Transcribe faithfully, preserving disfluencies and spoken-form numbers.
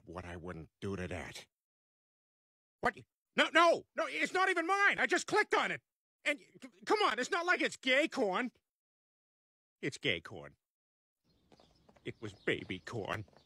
what I wouldn't do to that. What? No, no, no, it's not even mine. I just clicked on it. And, come on, it's not like it's gay corn. It's gay corn. It was baby corn.